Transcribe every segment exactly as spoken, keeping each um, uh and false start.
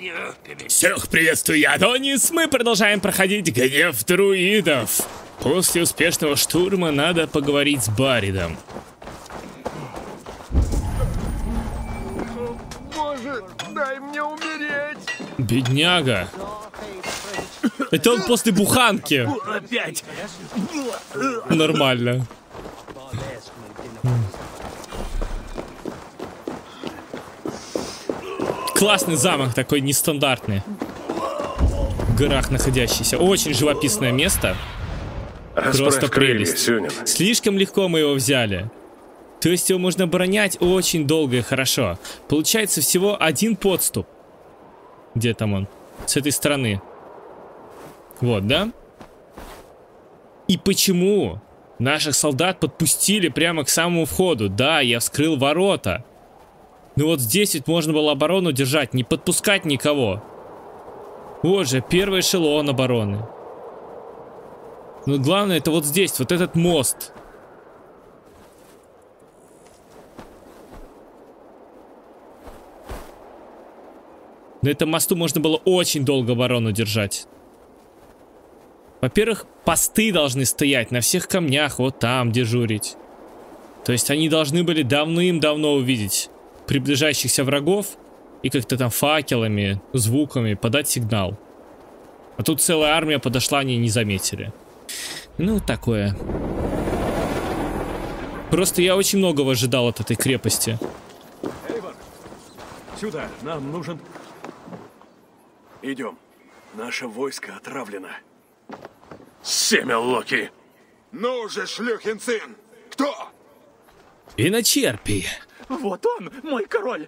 Всех приветствую, я Адонис. Мы продолжаем проходить гнев друидов. После успешного штурма надо поговорить с Баридом. Боже, дай мне умереть! Бедняга. Это он после буханки. Опять! Нормально. Классный замок, такой нестандартный. В горах находящийся. Очень живописное место. Просто прелесть. Слишком легко мы его взяли. То есть его можно оборонять очень долго и хорошо. Получается всего один подступ. Где там он? С этой стороны. Вот, да? И почему наших солдат подпустили прямо к самому входу? Да, я вскрыл ворота. Ну вот здесь ведь можно было оборону держать, не подпускать никого. Вот же, первый эшелон обороны. Но главное это вот здесь, вот этот мост. На этом мосту можно было очень долго оборону держать. Во-первых, посты должны стоять на всех камнях, вот там дежурить. То есть они должны были давным-давно увидеть приближающихся врагов и как-то там факелами, звуками подать сигнал. А тут целая армия подошла, они не заметили. Ну, такое. Просто я очень многого ожидал от этой крепости. Эйвор, сюда, нам нужен... Идем. Наше войско отравлено. Семя Локи! Ну же, шлюхин сын! Кто? Виночерпий. Вот он, мой король!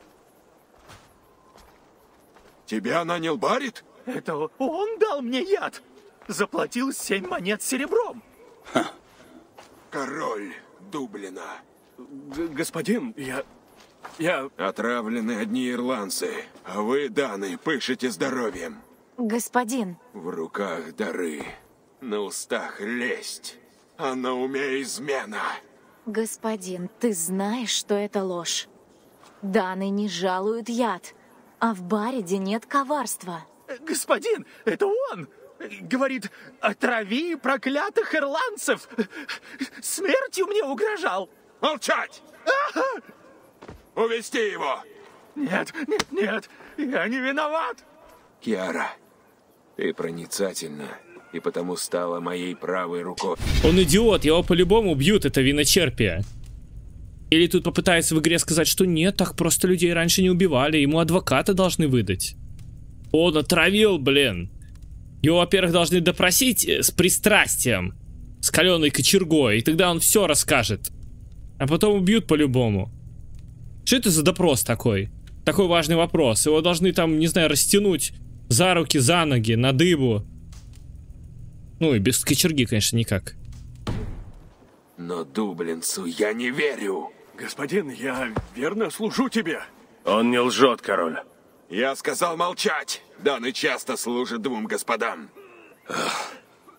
Тебя нанял Барид? Это он дал мне яд! Заплатил семь монет серебром! Ха. Король Дублина. Г господин, я... я... Отравлены одни ирландцы, а вы, даны, пышете здоровьем. Господин. В руках дары, на устах лесть, а на уме измена. Господин, ты знаешь, что это ложь. Даны не жалуют яд, а в Бариде нет коварства. Господин, это он! Говорит, отрави проклятых ирландцев! Смертью мне угрожал! Молчать! Увести его! Нет, нет, нет, я не виноват! Киара, ты проницательна и потому стала моей правой рукой. Он идиот, его по-любому убьют, это виночерпие. Или тут попытается в игре сказать, что нет, так просто людей раньше не убивали, ему адвоката должны выдать. Он отравил, блин. Его, во-первых, должны допросить с пристрастием, с каленой кочергой, и тогда он все расскажет. А потом убьют по-любому. Что это за допрос такой? Такой важный вопрос. Его должны там, не знаю, растянуть за руки, за ноги, на дыбу. Ну и без кочерги, конечно, никак. Но Дублинцу я не верю. Господин, я верно служу тебе. Он не лжет, король. Я сказал молчать. Даны часто служит двум господам. Ах.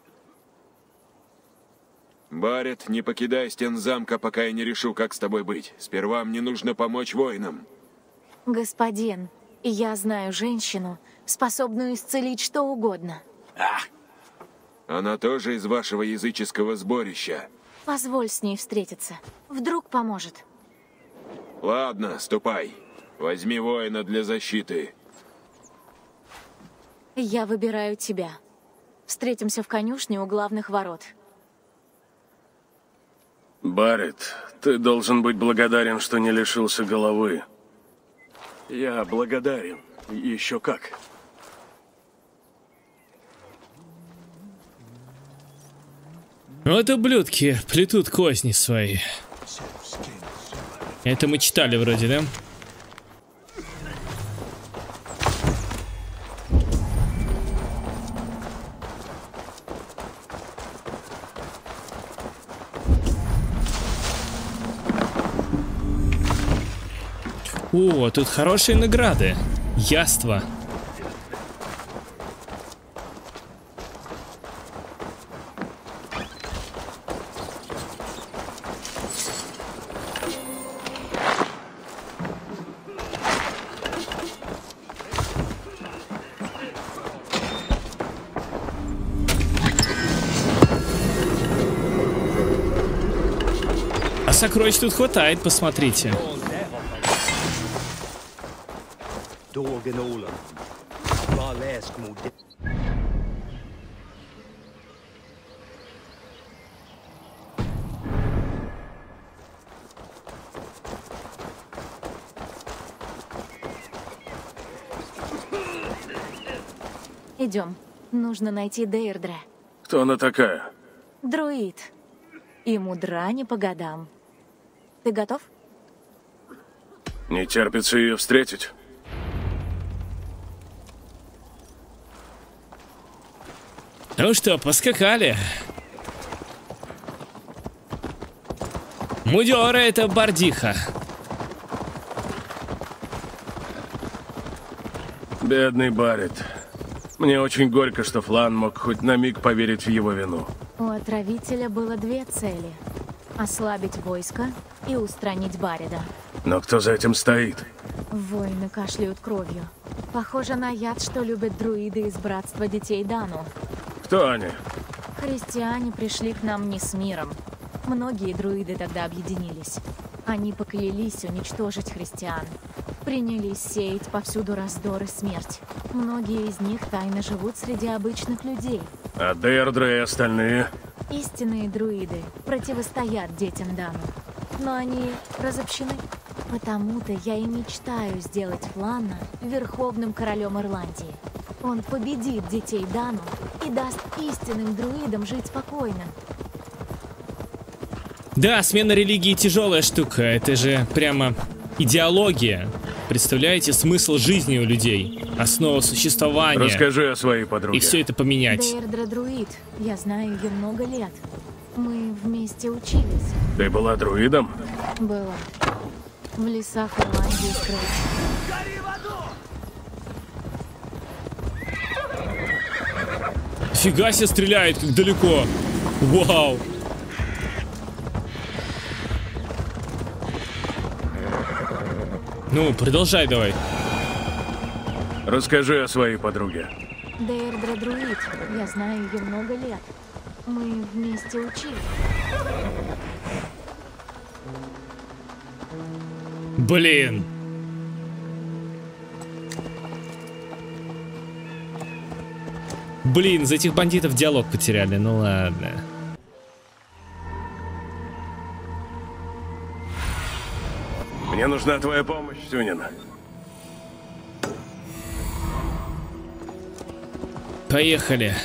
Барет, не покидай стен замка, пока я не решу, как с тобой быть. Сперва мне нужно помочь воинам. Господин, я знаю женщину, способную исцелить что угодно. Ах. Она тоже из вашего языческого сборища. Позволь с ней встретиться. Вдруг поможет. Ладно, ступай. Возьми воина для защиты. Я выбираю тебя. Встретимся в конюшне у главных ворот. Барет, ты должен быть благодарен, что не лишился головы. Я благодарен. Еще как. Вот ублюдки плетут козни свои. Это мы читали вроде, да? О, тут хорошие награды. Яство. сокровищ тут хватает, посмотрите. Идем. Нужно найти Дейрдре. Кто она такая? Друид. И мудра не по годам. Ты готов? Не терпится ее встретить. Ну что, поскакали. Мудера — это бардиха. Бедный Барретт. Мне очень горько, что Флан мог хоть на миг поверить в его вину. У отравителя было две цели. Ослабить войско и устранить Барреда. Но кто за этим стоит? Воины кашляют кровью. Похоже на яд, что любят друиды из Братства Детей Дану. Кто они? Христиане пришли к нам не с миром. Многие друиды тогда объединились. Они поклялись уничтожить христиан. Принялись сеять повсюду раздор и смерть. Многие из них тайно живут среди обычных людей. А Дейрдре и остальные? Истинные друиды противостоят детям Дану. Но они разобщены. Потому-то я и мечтаю сделать Флана верховным королем Ирландии. Он победит детей Дану и даст истинным друидам жить спокойно. Да, смена религии тяжелая штука. Это же прямо идеология. Представляете, смысл жизни у людей, основа существования. Расскажи о своей подруге. И все это поменять. Дейрдре друид. Я знаю ее много лет. Мы вместе учились. Ты была друидом? Была. В лесах Ирландии скрылась. Фига себе стреляет, как далеко. Вау. Ну, продолжай давай. Расскажи о своей подруге. Дейрдре друид. Я знаю ее много лет. Мы вместе учились. Блин. Блин, за этих бандитов диалог потеряли, ну ладно. Мне нужна твоя помощь, Сюнин. Поехали.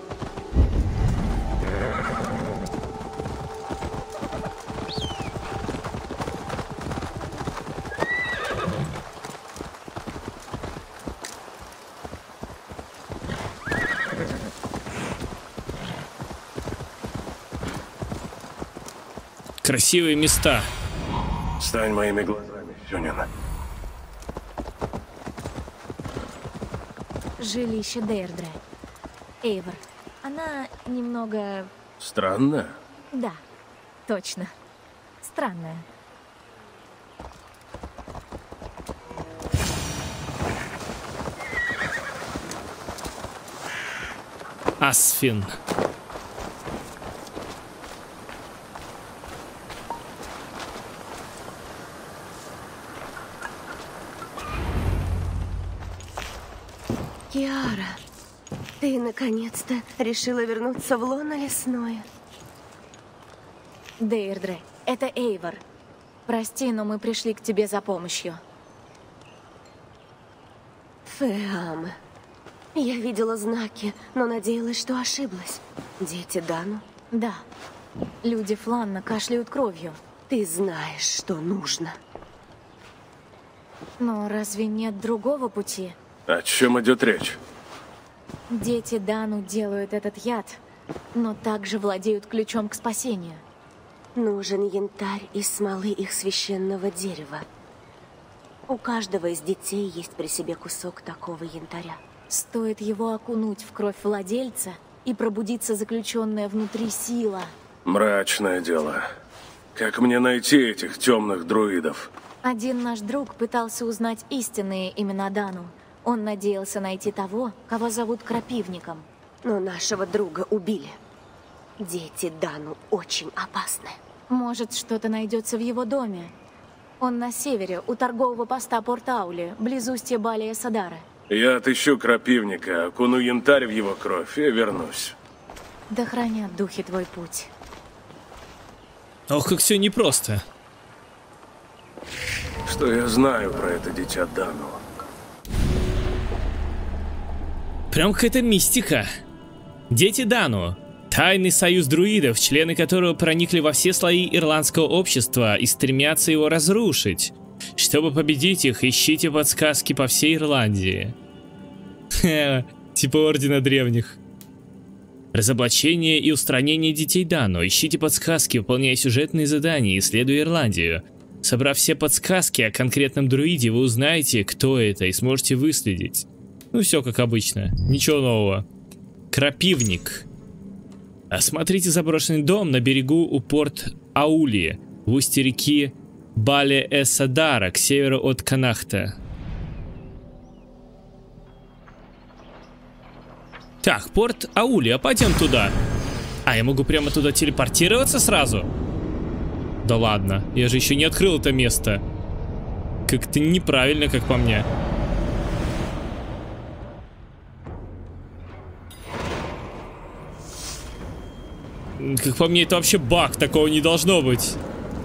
Красивые места. Стань моими глазами, Сюнин. Жилище Дейрдре. Эйвор. Она немного... Странно. Да, точно. Странная. Асфин. Киара, ты наконец-то решила вернуться в лоно лесное. Дейрдре, это Эйвор. Прости, но мы пришли к тебе за помощью. Феам, я видела знаки, но надеялась, что ошиблась. Дети Дану? Да. Люди Фланна кашляют кровью. Ты знаешь, что нужно. Но разве нет другого пути? О чем идет речь? Дети Дану делают этот яд, но также владеют ключом к спасению. Нужен янтарь из смолы их священного дерева. У каждого из детей есть при себе кусок такого янтаря. Стоит его окунуть в кровь владельца, и пробудится заключенная внутри сила. Мрачное дело. Как мне найти этих темных друидов? Один наш друг пытался узнать истинные имена Дану. Он надеялся найти того, кого зовут Крапивником. Но нашего друга убили. Дети Дану очень опасны. Может, что-то найдется в его доме. Он на севере, у торгового поста Порт-Аули, близ устья Балия-Садара. Я отыщу крапивника, окуну янтарь в его кровь и вернусь. Да хранят духи твой путь. Ох, как все непросто. Что я знаю про это дитя Дану? Прям какая-то мистика. Дети Дану. Тайный союз друидов, члены которого проникли во все слои ирландского общества и стремятся его разрушить. Чтобы победить их, ищите подсказки по всей Ирландии. Типа Ордена Древних. Разоблачение и устранение детей Дану. Ищите подсказки, выполняя сюжетные задания, исследуя Ирландию. Собрав все подсказки о конкретном друиде, вы узнаете, кто это, и сможете выследить. Ну все как обычно, ничего нового. Крапивник. Осмотрите заброшенный дом на берегу у Порт-Аули, в устье реки Балия-Садара, к северу от Канахта. Так, Порт-Аули, а пойдем туда. А, я могу прямо туда телепортироваться сразу? Да ладно, я же еще не открыл это место. Как-то неправильно, как по мне. Как по мне, это вообще баг, такого не должно быть.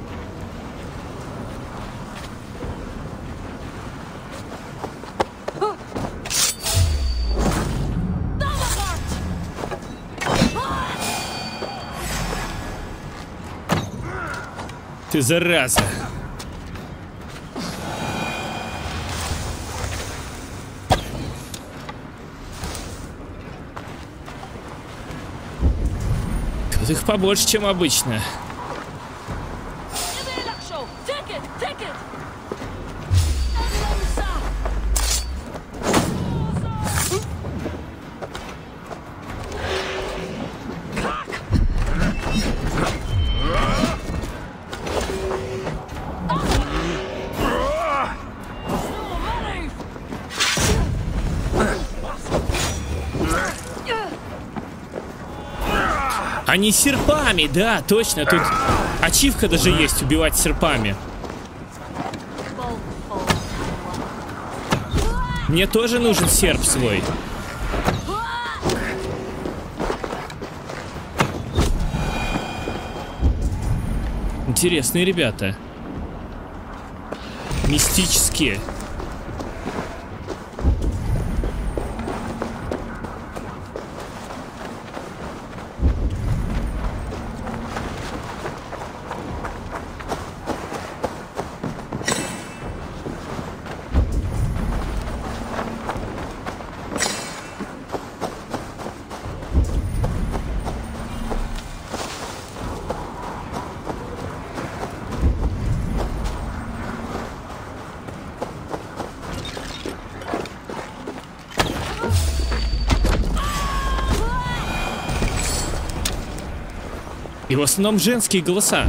Ты зараза. Тут их побольше, чем обычно. Они серпами, да, точно, тут ачивка даже есть, убивать серпами. Мне тоже нужен серп свой. Интересные ребята. Мистические. И в основном женские голоса.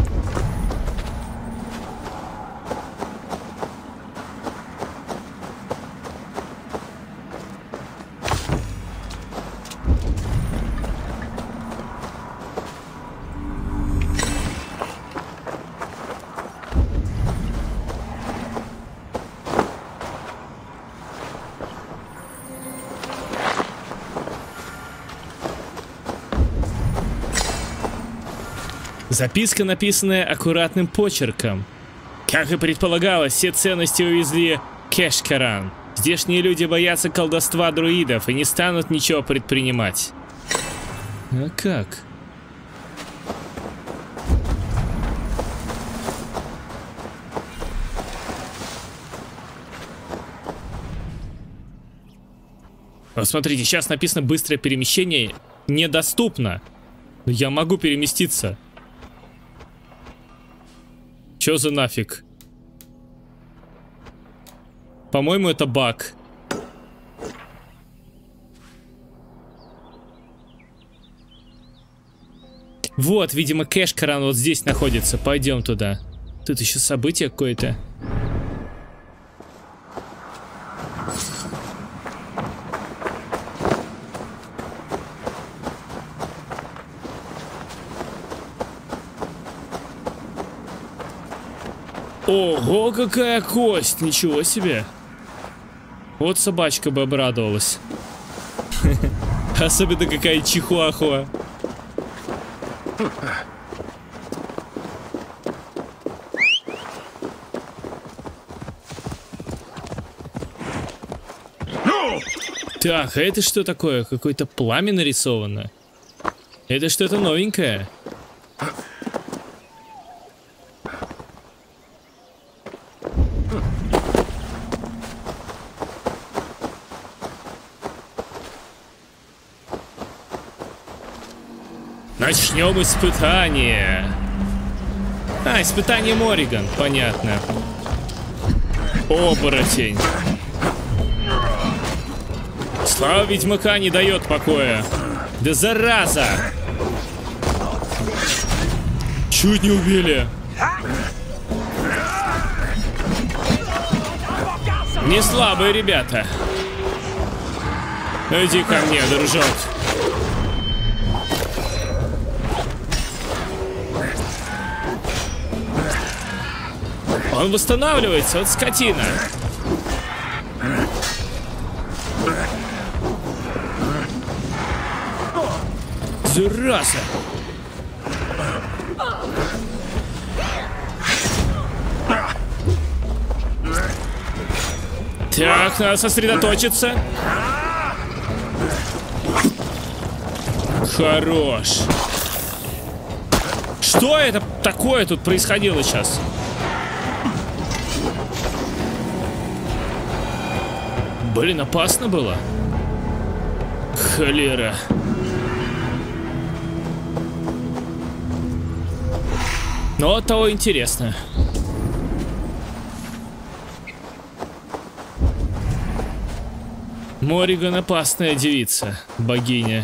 Записка, написанная аккуратным почерком. Как и предполагалось, все ценности увезли Кешкаран. Здешние люди боятся колдовства друидов и не станут ничего предпринимать. А как? Вот смотрите, сейчас написано быстрое перемещение недоступно. Но я могу переместиться. Чё за нафиг? По-моему, это баг. Вот, видимо, Кешкаран вот здесь находится. Пойдем туда. Тут еще событие какое-то. Ого, какая кость! Ничего себе! Вот собачка бы обрадовалась. Особенно какая чихуахуа. Так, а это что такое? Какое-то пламя нарисовано. Это что-то новенькое. Начнем испытание. А, испытание Морриган, понятно. Оборотень. Слава ведьмака не дает покоя. Да зараза! Чуть не убили. Не слабые ребята. Иди ко мне, дружок. Он восстанавливается, вот скотина. Зараза! Так, надо сосредоточиться. Хорош. Что это такое тут происходило сейчас? Блин, опасно было. Холера. Но от того интересно. Морриган опасная девица, богиня.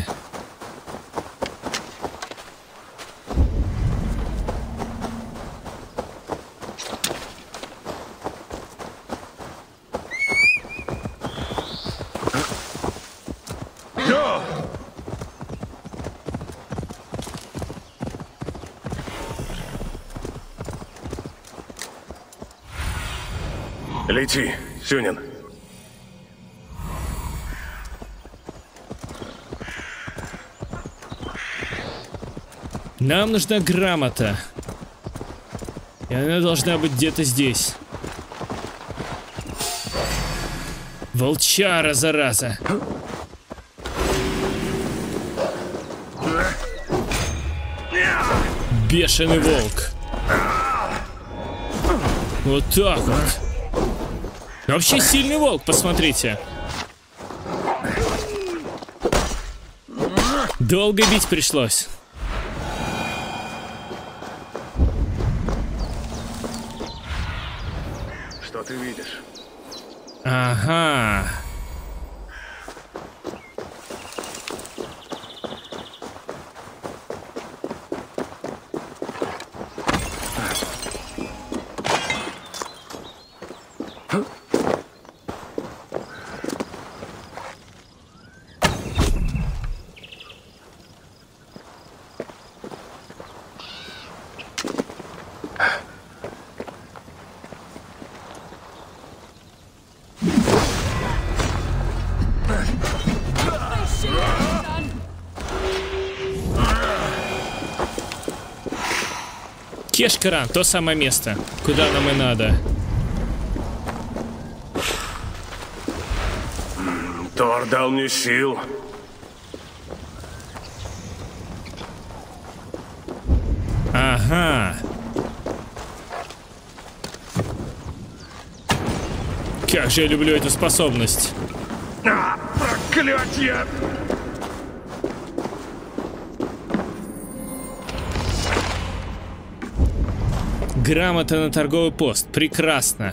Лети, Сюнин. Нам нужна грамота. И она должна быть где-то здесь. Волчара, зараза. Бешеный волк. Вот так вот. Вообще сильный волк, посмотрите. Долго бить пришлось. Что ты видишь? Ага. Кешкаран, то самое место, куда нам и надо. Тор дал мне сил. Ага. Как же я люблю эту способность. А, проклятье! Грамота на торговый пост. Прекрасно.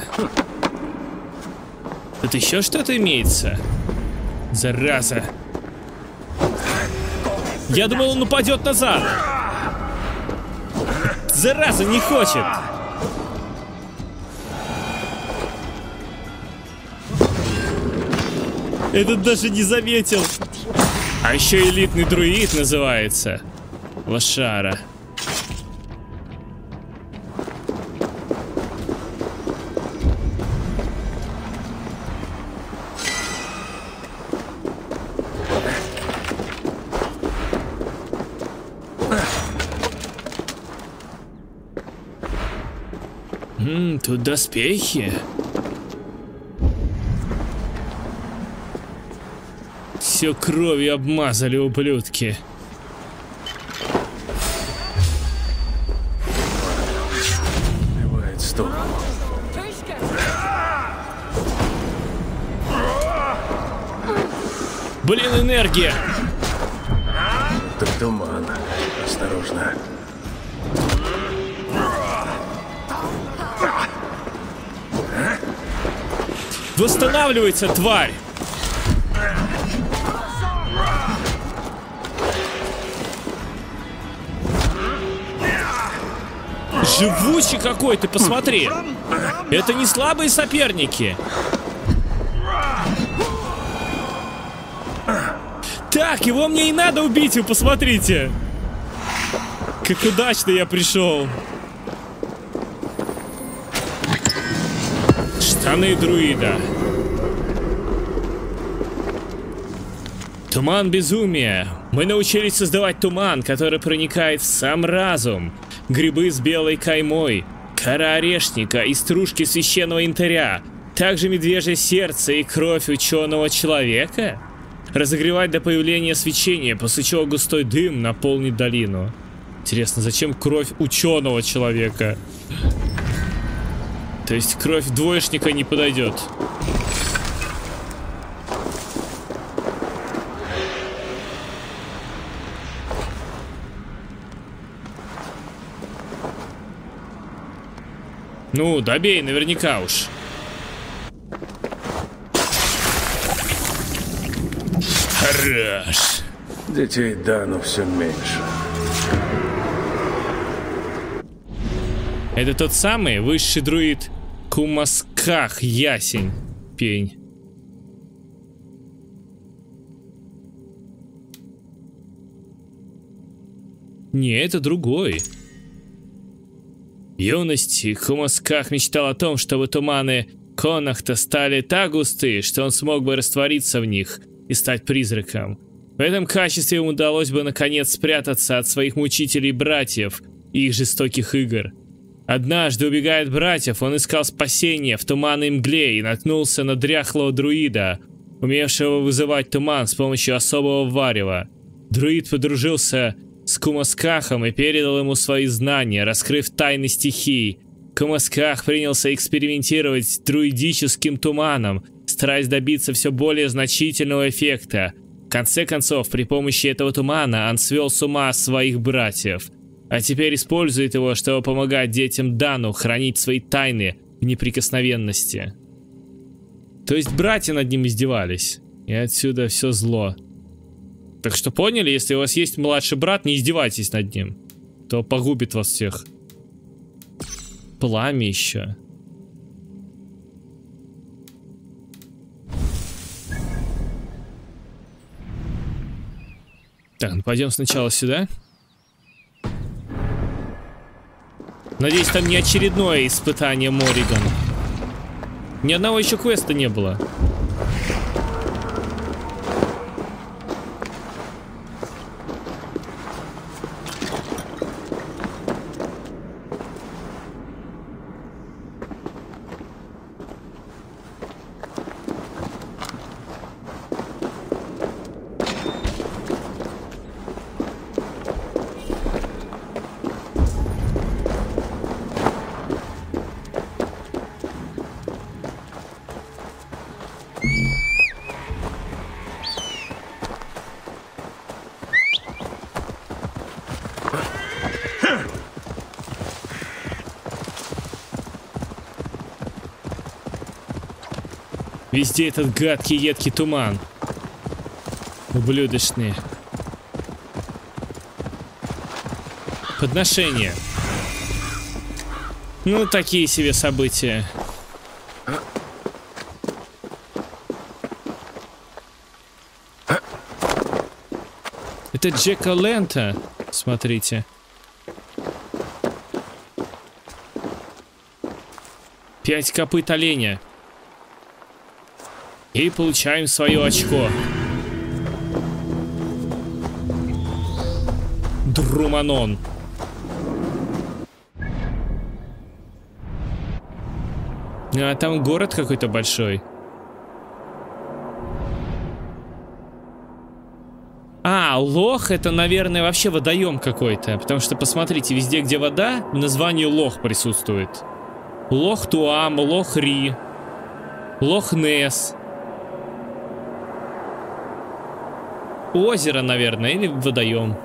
Тут еще что-то имеется. Зараза. Я думал, он упадет назад. Зараза, не хочет. Этот даже не заметил. А еще элитный друид называется. Лошара. Ммм, тут доспехи. Все кровью обмазали, ублюдки. Убивает стол. Блин, энергия! Так туман. Осторожно. Восстанавливается, тварь! Живучий какой, ты посмотри! Это не слабые соперники! Так, его мне и надо убить, вы посмотрите! Как удачно я пришел! Штаны друида. Туман безумия. Мы научились создавать туман, который проникает в сам разум. Грибы с белой каймой, кора орешника и стружки священного янтаря. Также медвежье сердце и кровь ученого человека. Разогревать до появления свечения, после чего густой дым наполнит долину. Интересно, зачем кровь ученого человека? То есть кровь двоечника не подойдет. Ну, добей, наверняка уж. Хорош. Детей Дану все меньше. Это тот самый высший друид Кумасках Ясень Пень. Не, это другой. В юности Кумасках мечтал о том, чтобы туманы Конахта стали так густые, что он смог бы раствориться в них и стать призраком. В этом качестве ему удалось бы наконец спрятаться от своих мучителей-братьев и их жестоких игр. Однажды, убегая от братьев, он искал спасения в туманной мгле и наткнулся на дряхлого друида, умевшего вызывать туман с помощью особого варева. Друид подружился с Кумаскахом и передал ему свои знания, раскрыв тайны стихий. Кумасках принялся экспериментировать с друидическим туманом, стараясь добиться все более значительного эффекта. В конце концов, при помощи этого тумана он свел с ума своих братьев. А теперь использует его, чтобы помогать детям Дану хранить свои тайны в неприкосновенности. То есть братья над ним издевались. И отсюда все зло. Так что поняли, если у вас есть младший брат, не издевайтесь над ним. То погубит вас всех. Пламя еще. Так, ну пойдем сначала сюда. Надеюсь, там не очередное испытание Морриган. Ни одного еще квеста не было. Везде этот гадкий, едкий туман. Ублюдочные. Подношение. Ну, такие себе события. Это Джек-о'-лантern. Смотрите. Пять копыт оленя. И получаем свое очко. Друманон. А там город какой-то большой. А, лох это, наверное, вообще водоем какой-то. Потому что, посмотрите, везде, где вода, в названии лох присутствует. Лох Туам, лох Ри, лох Несс. Озеро, наверное, или водоем.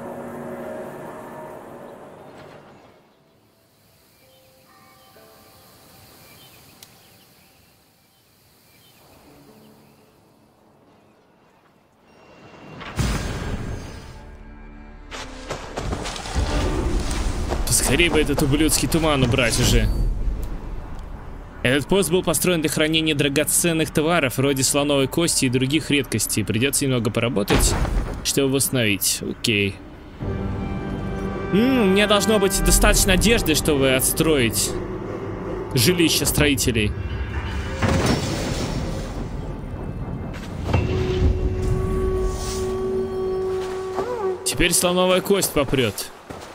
Скорее бы этот ублюдский туман убрать уже. Этот пост был построен для хранения драгоценных товаров, вроде слоновой кости и других редкостей. Придется немного поработать, чтобы восстановить. Окей. М-м, у меня должно быть достаточно одежды, чтобы отстроить жилище строителей. Теперь слоновая кость попрет.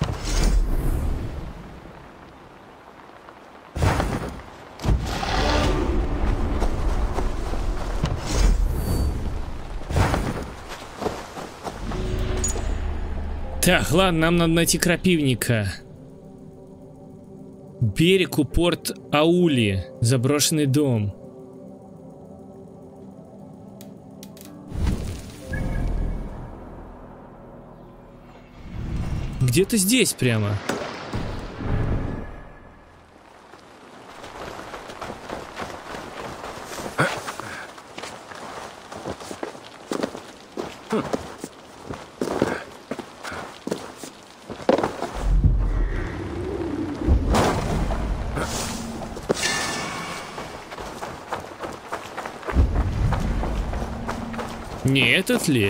Так, ладно, нам надо найти крапивника. Берег у порт Аули. Заброшенный дом. Где-то здесь прямо. Не этот ли?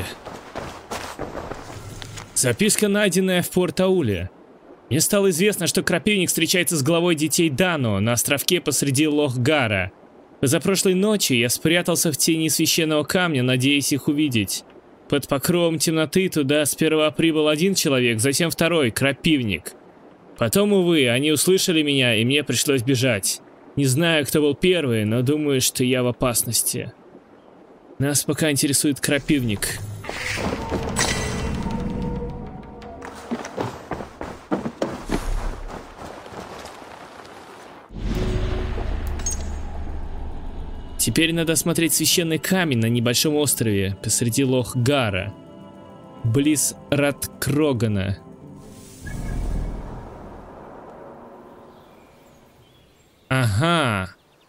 Записка, найденная в Порт-Ауле. Мне стало известно, что крапивник встречается с главой детей Дано на островке посреди Лох-Гара. Позапрошлой ночи я спрятался в тени священного камня, надеясь их увидеть. Под покровом темноты туда сперва прибыл один человек, затем второй, крапивник. Потом, увы, они услышали меня, и мне пришлось бежать. Не знаю, кто был первый, но думаю, что я в опасности. Нас пока интересует крапивник. Теперь надо осмотреть священный камень на небольшом острове посреди Лох-Гара, близ Раткрогана. Ага.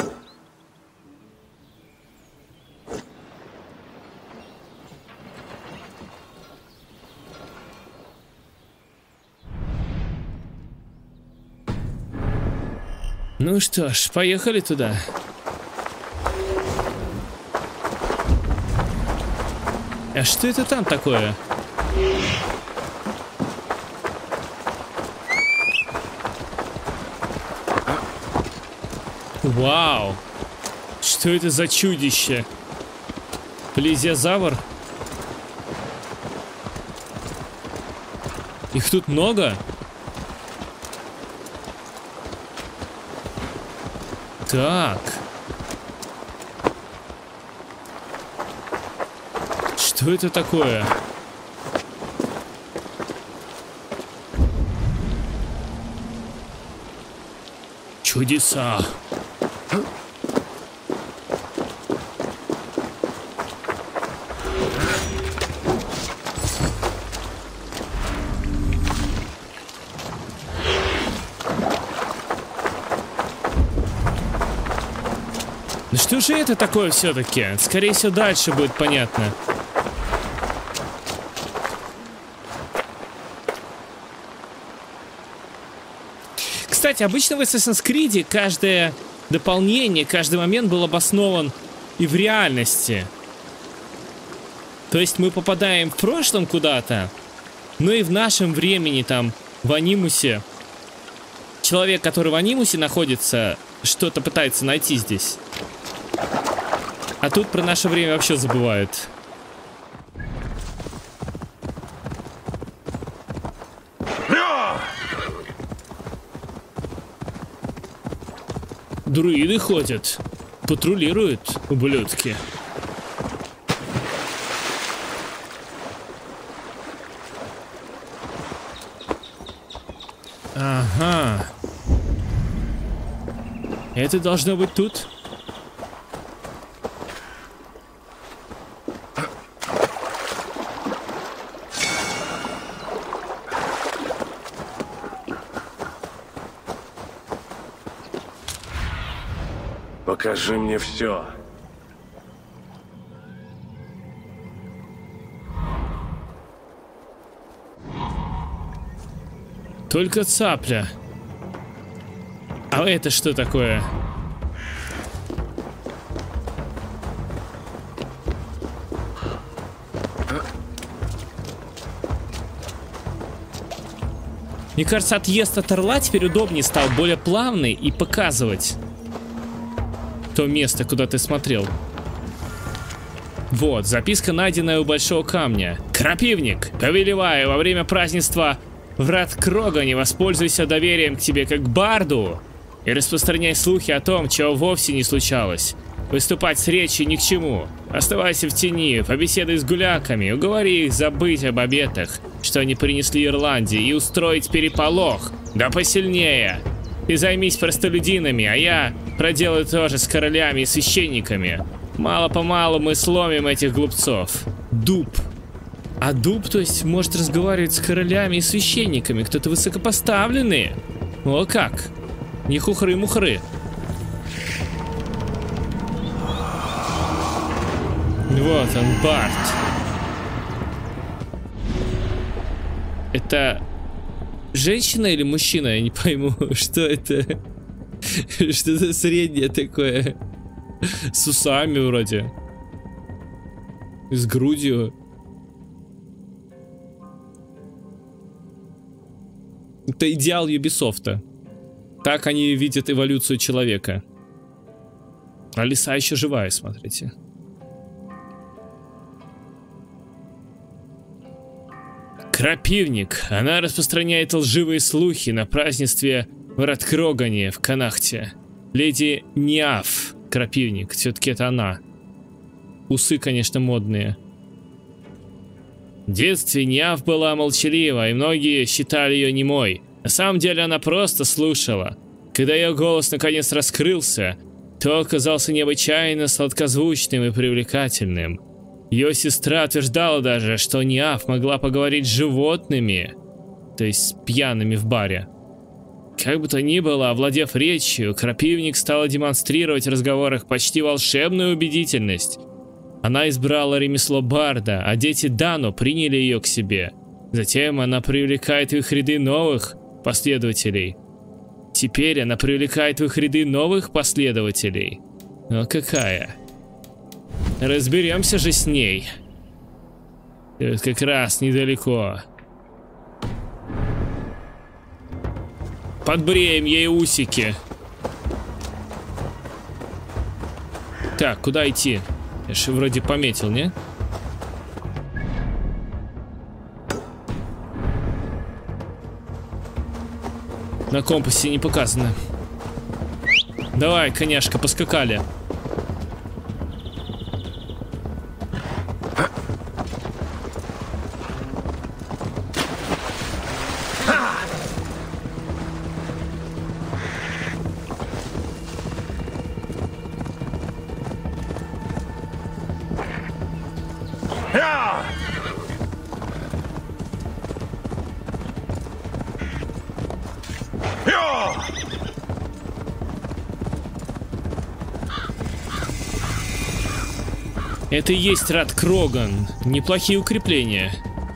Ну что ж, поехали туда. А что это там такое? Вау! Что это за чудище? Плезиозавр? Их тут много? Так. Что это такое? Чудеса. Ну что же это такое все-таки? Скорее всего, дальше будет понятно. Кстати, обычно в Assassin's Creed каждое дополнение, каждый момент был обоснован и в реальности. То есть мы попадаем в прошлом куда-то, но и в нашем времени там, в Анимусе. Человек, который в Анимусе находится, что-то пытается найти здесь. А тут про наше время вообще забывают. Друиды ходят. Патрулируют, ублюдки. Ага. Это должно быть тут? Покажи мне все. Только цапля. А это что такое? Мне кажется, отъезд от орла теперь удобнее стал, более плавный, и показывать то место, куда ты смотрел. Вот, записка, найденная у большого камня. Крапивник, повелеваю, во время празднества врат Крога не воспользуйся доверием к тебе как к барду и распространяй слухи о том, чего вовсе не случалось. Выступать с речью ни к чему. Оставайся в тени, побеседуй с гуляками, уговори их забыть об обетах, что они принесли Ирландии, и устроить переполох. Да посильнее. Ты займись простолюдинами, а я проделаю то же с королями и священниками. Мало-помалу мы сломим этих глупцов. Дуб. А дуб, то есть, может разговаривать с королями и священниками. Кто-то высокопоставленный. О как. Не хухры-мухры. Вот он, Барт. Это женщина или мужчина? Я не пойму, что это. Что-то среднее такое. С усами вроде. С грудью. Это идеал Юбисофта. Так они видят эволюцию человека. А лиса еще живая, смотрите. Крапивник. Она распространяет лживые слухи на празднестве в Раткрогане в Канахте. Леди Ниаф. Крапивник. Все-таки это она. Усы, конечно, модные. В детстве Ниаф была молчалива, и многие считали ее немой. На самом деле она просто слушала. Когда ее голос наконец раскрылся, то оказался необычайно сладкозвучным и привлекательным. Ее сестра утверждала даже, что Ниаф могла поговорить с животными, то есть с пьяными в баре. Как бы то ни было, овладев речью, Крапивник стала демонстрировать в разговорах почти волшебную убедительность. Она избрала ремесло барда, а дети Дану приняли ее к себе. Затем она привлекает в их ряды новых последователей. Теперь она привлекает в их ряды новых последователей. Но какая? Разберемся же с ней. Тут как раз недалеко. Подбреем ей усики. Так, куда идти? Я же вроде пометил, не? На компасе не показано. Давай, коняшка, поскакали. Это и есть Раткроган. Неплохие укрепления.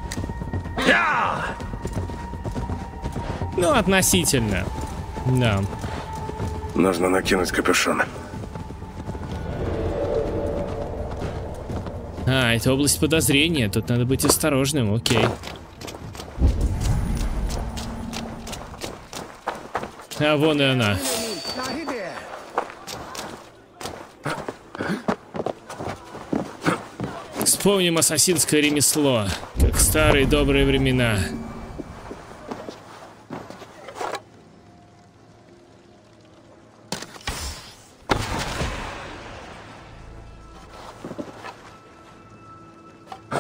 Ну, относительно. Да. Нужно накинуть капюшон. А, это область подозрения. Тут надо быть осторожным, окей. А вон и она. Вспомним ассасинское ремесло, как в старые добрые времена.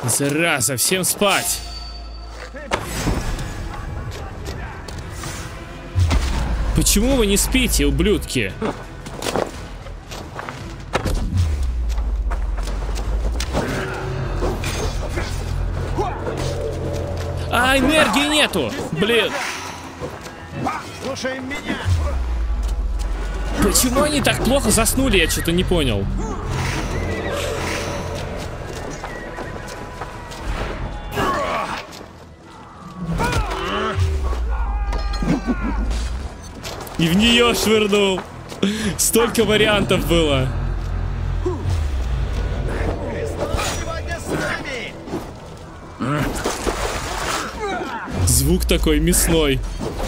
Зараза, всем спать. Почему вы не спите, ублюдки? А, энергии нету! Блин. Слушай меня. Почему они так плохо заснули, я что-то не понял. И в нее швырнул. Столько вариантов было. Звук такой мясной.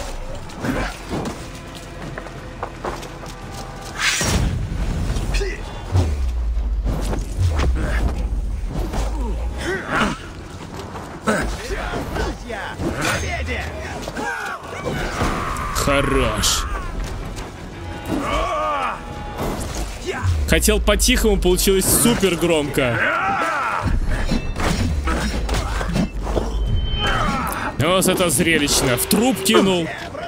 Хорош. Хотел по-тихому, получилось супер громко. Вот это зрелищно. В труп кинул.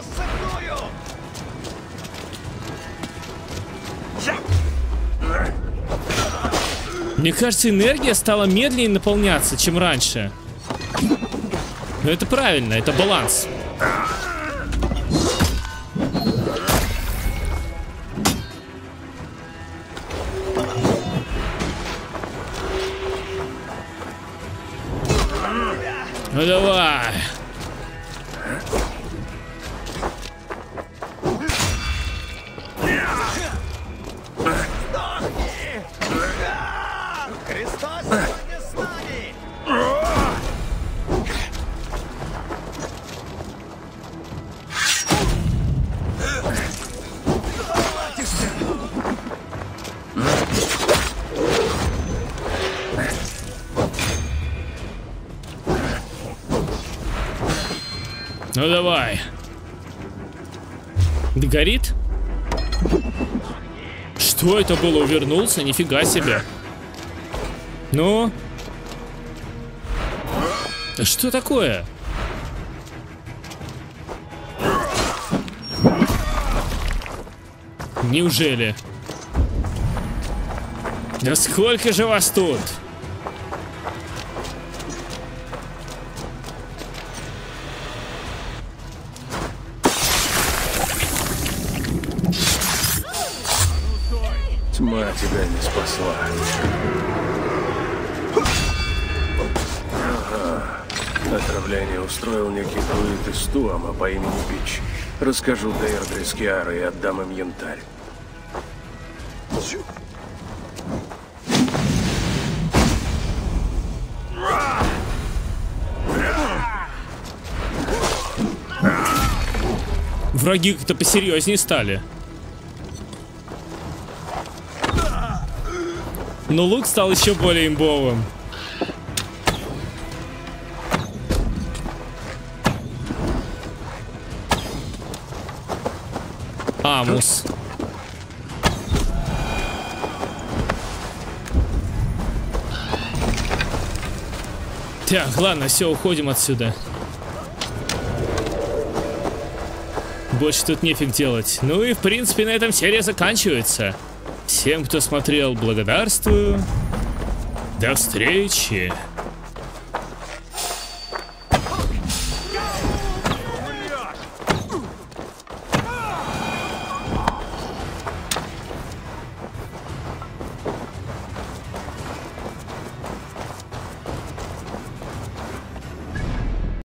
Мне кажется, энергия стала медленнее наполняться, чем раньше. Но это правильно, это баланс. Ну давай. Христос сегодня с нами. Ну давай. Горит? Что это было? Увернулся? Нифига себе. Ну? Да что такое? Неужели? Да сколько же вас тут? Тьма тебя не спасла. Ага. Отравление устроил некий друид из Туама по имени Пич. Расскажу Дейрдре с Киарой и отдам им янтарь. Враги как-то посерьезнее стали. Но лук стал еще более имбовым. Амус. Так, ладно, все, уходим отсюда. Больше тут нефиг делать. Ну и в принципе на этом серия заканчивается. Всем, кто смотрел, благодарствую. До встречи.